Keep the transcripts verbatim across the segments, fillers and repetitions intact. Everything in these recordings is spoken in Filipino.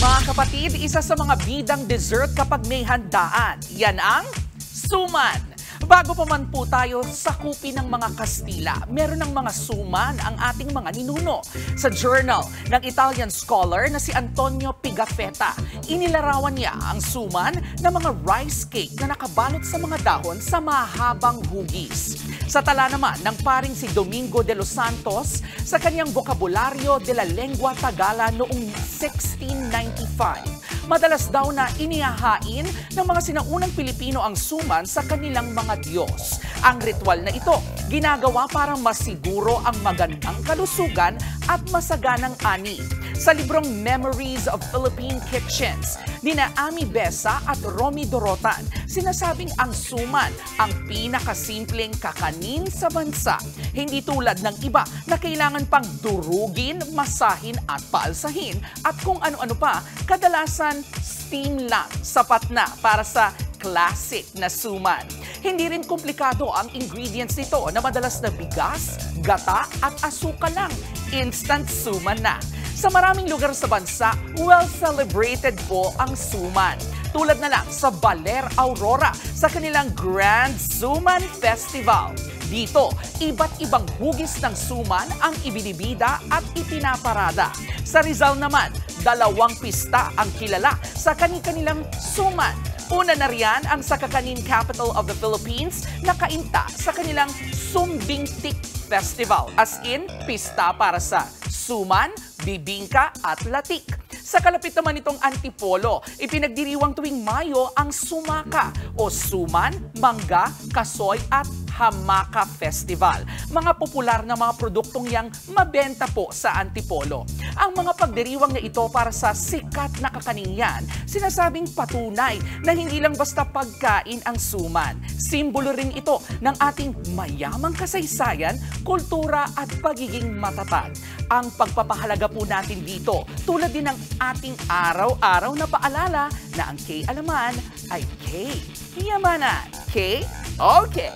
Mga kapatid, isa sa mga bidang dessert kapag may handaan, yan ang suman. Bago pa man po tayo sakupin ng mga Kastila, meron ng mga suman ang ating mga ninuno. Sa journal ng Italian scholar na si Antonio Pigafetta, inilarawan niya ang suman na mga rice cake na nakabalot sa mga dahon sa mahabang hugis. Sa tala naman ng paring si Domingo de los Santos sa kanyang Vocabulario de la Lengua Tagala noong sixteen ninety-five. Madalas daw na inihahain ng mga sinaunang Pilipino ang suman sa kanilang mga Diyos. Ang ritual na ito, ginagawa para masiguro ang magandang kalusugan at masaganang ani. Sa librong Memories of Philippine Kitchens, nina Ami Besa at Romy Dorotan, sinasabing ang suman ang pinakasimpleng kakanin sa bansa. Hindi tulad ng iba na kailangan pang durugin, masahin at paalsahin at kung ano-ano pa, kadalasan steam lang sapat na para sa classic na suman. Hindi rin komplikado ang ingredients nito na madalas na bigas, gata at asukal lang. Instant suman na. Sa maraming lugar sa bansa, well celebrated po ang suman. Tulad na lang sa Baler Aurora sa kanilang Grand Suman Festival. Dito, iba't ibang hugis ng suman ang ibinibida at ipinaparada. Sa Rizal naman, dalawang pista ang kilala sa kani-kanilang suman. Una na riyan ang sa kakanin capital of the Philippines na kainta sa kanilang Sumbingtik Festival. As in, pista para sa suman, bibingka at latik. Sa kalapit naman itong Antipolo, ipinagdiriwang tuwing Mayo ang Sumaka o Suman, Mangga, Kasoy at Hamaka Festival. Mga popular na mga produktong yang mabenta po sa Antipolo. Ang mga pagdiriwang na ito para sa sikat na kakanin yan, sinasabing patunay na hindi lang basta pagkain ang suman. Simbolo rin ito ng ating mayamang kasaysayan, kultura at pagiging matatag. Ang pagpapahalaga po natin dito, tulad din ng ating araw-araw na paalala na ang K-Alaman ay K-Yamanan. K? Okay.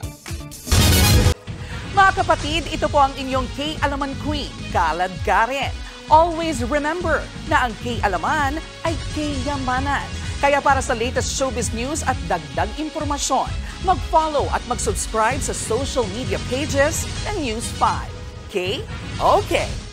Mga kapatid, ito po ang inyong K-Alaman Queen, Kalad Karen. Always remember na ang K-Alaman ay K-Yamanan. Kaya para sa latest showbiz news at dagdag impormasyon, mag-follow at mag-subscribe sa social media pages ng News five. K? Okay.